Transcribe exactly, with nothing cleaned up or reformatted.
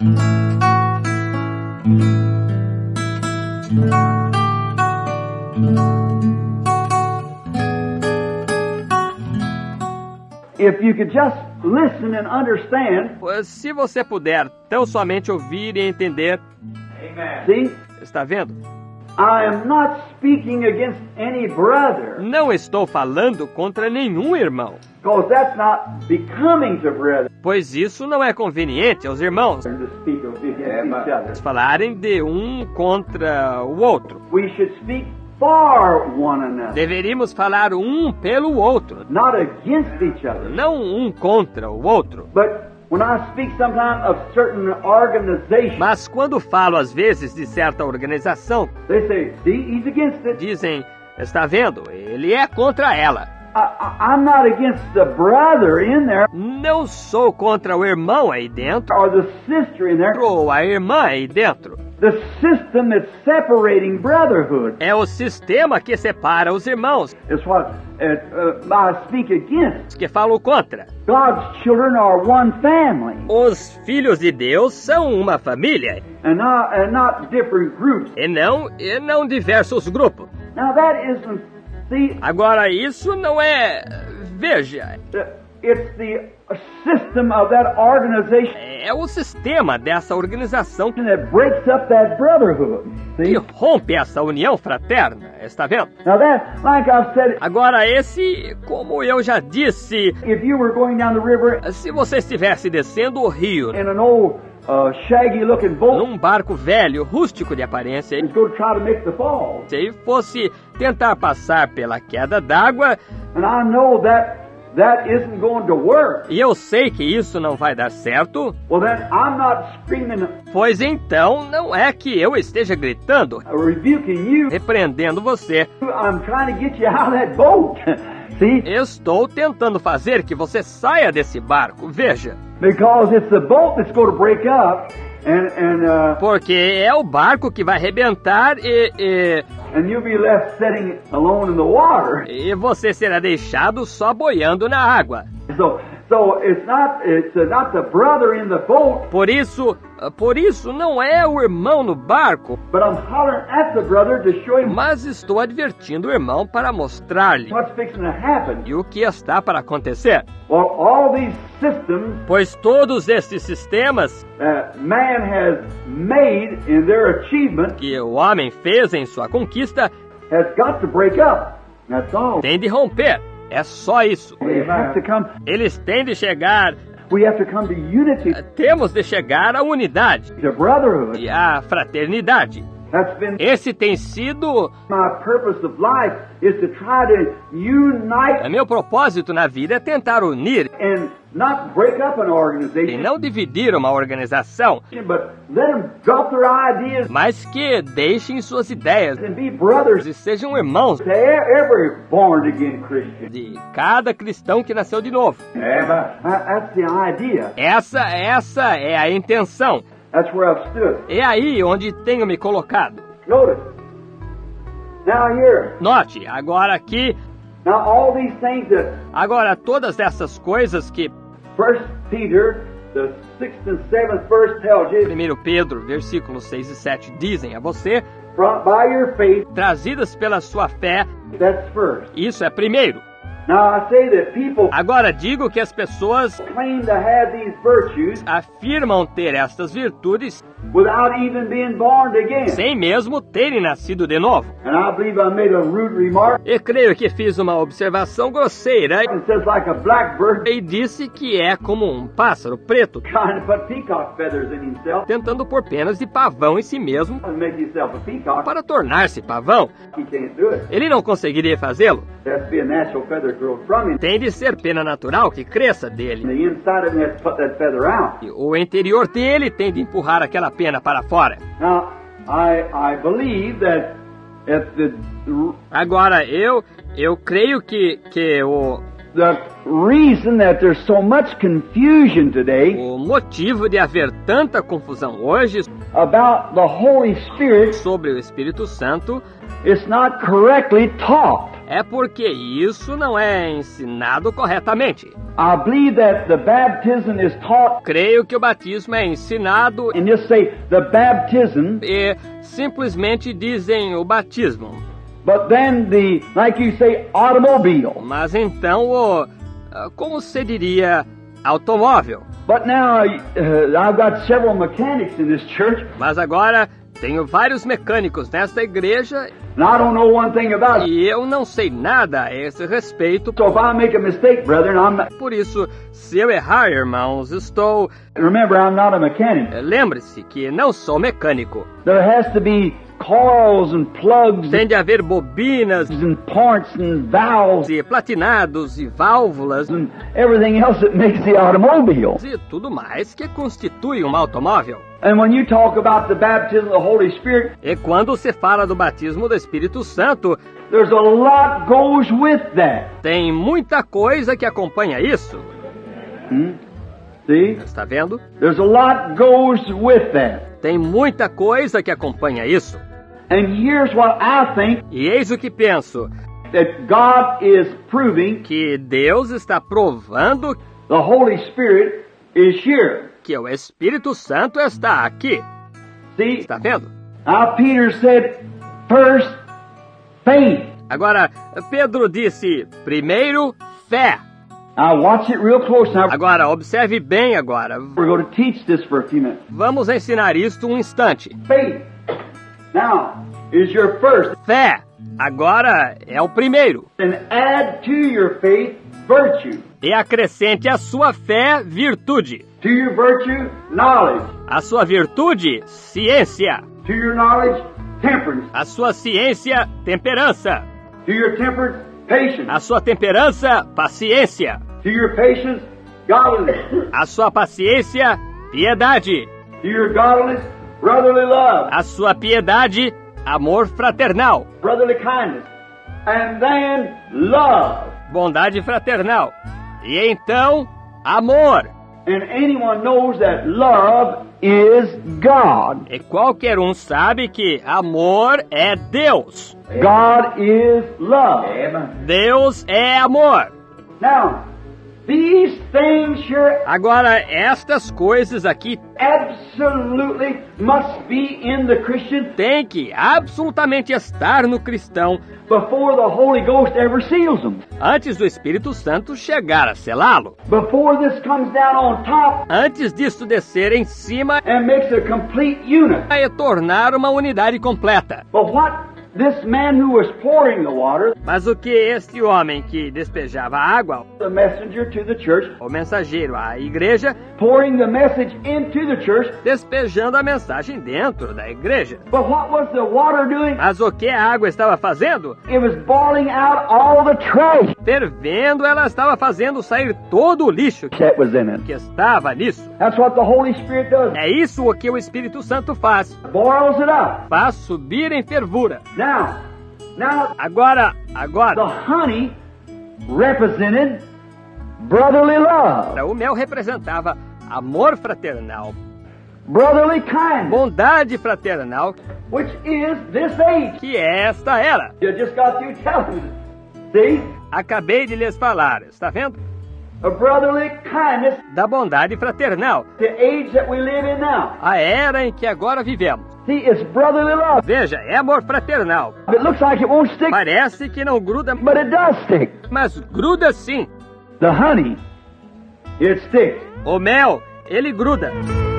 If you could just listen and understand. Pois se você puder tão somente ouvir e entender. Amen. See? Está vendo? I am not speaking against any brother. Não estou falando contra nenhum irmão. Because that's not becoming to brother. Pois isso não é conveniente aos irmãos. To speak against each other. Falarem de um contra o outro. We should speak for one another. Deveríamos falar um pelo outro. Not against each other. Não um contra o outro. But when I speak sometimes of certain organizations, mas quando falo às vezes de certa organização, they say, see, he's against it. Dizem, está vendo? Ele é contra ela. I, I, I'm not against the brother in there. Não sou contra o irmão aí dentro. Or the sister in there. Ou a irmã aí dentro. The system that's separating brotherhood. É o sistema que separa os irmãos. It's what uh, uh, I speak against. Que falo contra. God's children are one family. Os filhos de Deus são uma família. And not, and not different groups. E não, e não diversos grupos. Now that isn't, see, agora isso não é, veja. It's the system of that organization. É o sistema dessa organização that breaks up that brotherhood. See? Que rompe essa união fraterna, está vendo? Now that, like I've said, agora esse, como eu já disse, if you were going down the river, se você estivesse descendo o rio in an old, uh, shaggy looking boat, num barco velho, rústico de aparência, and go to try to make the fall, se fosse tentar passar pela queda d'água, and I know that That isn't going to work. E eu sei que isso não vai dar certo. Well, then I'm not screaming. Pois então não é que eu esteja gritando, rebuking you, repreendendo você. I'm trying to get you out of that boat. See? Estou tentando fazer que você saia desse barco. Veja. Because it's the boat that's going to break up. And, and, uh, porque é o barco que vai arrebentar e, e... And you'll be left sitting alone in the water. E você será deixado só boiando na água. So, so it's not, it's not the brother in the boat. Por isso, por isso não é o irmão no barco. But I'm hollering at the brother to show him. Mas estou advertindo o irmão para mostrar-lhe what's fixing to happen. E o que está para acontecer. Well, all these systems, pois todos esses sistemas uh, man has made in their achievement, que o homem fez em sua conquista, has got to break up. That's all. Tem de romper. É só isso. Have to come. Eles têm de chegar. We have to come to unity. Temos de chegar à unidade. The brotherhood. E à fraternidade. That's been Esse tem sido my purpose of life is to try to unite. Meu propósito na vida é tentar unir and not break up an organization. E não dividir uma organização. But let them drop their ideas. Mas que deixem suas ideias. And be brothers. E sejam irmãos. To every born again Christian. De cada cristão que nasceu de novo. Yeah, that's the idea. Essa, essa é a intenção. That's where I've stood. É aí onde tenho me colocado. Notice. Now here. Note, agora aqui. Now all these things that. Agora todas essas coisas que. First Peter, the sixth and seventh verse tells you. Primeiro Pedro, versículos seis e sete dizem a você. From, by your faith. Trazidas pela sua fé. That's first. Isso é primeiro. Now I say that people Agora digo que as pessoas claim to have these virtues afirmam ter estas virtudes without even being born again. Sem mesmo terem nascido de novo. And I believe I made a rude remark. E creio que fiz uma observação grosseira. It says like a blackbird. E disse que é como um pássaro preto, trying to put peacock feathers in himself. Tentando pôr penas de pavão em si mesmo make himself a peacock. Para tornar-se pavão. He can't do it. Ele não conseguiria fazê-lo. There has to be a natural feather grow from him. Tem de ser pena natural que cresça dele. The inside of him has to put that feather out. E o interior dele tem de empurrar aquela pena para fora. Now, I I believe that at the Agora eu eu creio que que o The reason that there's so much confusion today, o motivo de haver tanta confusão hoje, about the Holy Spirit, sobre o Espírito Santo, it's not correctly taught. é porque isso não é ensinado corretamente. I believe that the baptism is taught Creio que o batismo é ensinado and just say the baptism, e simplesmente dizem o batismo. but then the, like you say, automobile. Mas então, o, como se diria, automóvel. But now uh, I've got several mechanics in this church, Mas agora tenho vários mecânicos nesta igreja and I don't know one thing about it. e eu não sei nada a esse respeito. So if I make a mistake, brethren, I'm not, Por isso, se eu errar, irmãos, estou... remember, I'm not a mechanic. Lembre-se que não sou mecânico. There has to be coils and plugs Tem de haver bobinas and parts and valves e platinados e válvulas and everything else that makes the automobile. e tudo mais que constitui um automóvel. And when you talk about the baptism of the Holy Spirit, E quando se fala do batismo do Espírito Santo, there's a lot goes with that. tem muita coisa que acompanha isso. Hmm? See? Está vendo? There's a lot goes with that. Tem muita coisa que acompanha isso. And here's what I think E eis o que penso, that God is proving que Deus está provando the Holy Spirit is here. que o Espírito Santo está aqui. See? Está vendo? Now Peter said, first, faith. Agora, Pedro disse, primeiro, fé. Now watch it real close now. Agora, observe bem agora. We're going to teach this for a few minutes. Vamos ensinar isto um instante. Faith. Now, is your first. Fé, agora é o primeiro. And add to your faith virtue. E acrescente à sua fé virtude. To your virtue, knowledge. A sua virtude, ciência. To your knowledge, temperance. A sua ciência, temperança. To your temperance, patience. A sua temperança, paciência. To your patience, godliness. A sua paciência, piedade. To your godliness, brotherly love. A sua piedade, amor fraternal. Brotherly kindness. And then love. Bondade fraternal. E então, amor. And anyone knows that love is God. E qualquer um sabe que amor é Deus. God is love. Deus é amor. Now, these things here Agora, estas coisas aqui absolutely must be in the Christian têm que absolutamente estar no cristão before the Holy Ghost ever seals them. antes do Espírito Santo chegar a selá-lo. Before this comes down on top Antes disso descer em cima and makes a complete unit. e tornar uma unidade completa. But what this man who was pouring the water, Mas o que este homem que despejava água, the messenger to the church, o mensageiro à igreja, pouring the message into the church, despejando a mensagem dentro da igreja. but what was the water doing? Mas o que a água estava fazendo? It was boiling out all the trash Fervendo, ela estava fazendo sair todo o lixo that was in it. que estava nisso. That's what the Holy Spirit does. É isso o que o Espírito Santo faz. Boils it up. Faz subir em fervura. Now, now Agora, the agora, honey represented brotherly love, o mel representava amor fraternal, brotherly kindness, bondade fraternal, which is this age. que é esta era. You just got through telling me. See? Acabei de lhes falar, está vendo? A brotherly kindness, Da bondade fraternal, the age that we live in now. a era em que agora vivemos. See, it's brotherly love. Veja, é amor fraternal. It looks like it won't stick, Parece que não gruda, but it does stick. mas gruda sim. The honey, it sticks. O mel, ele gruda.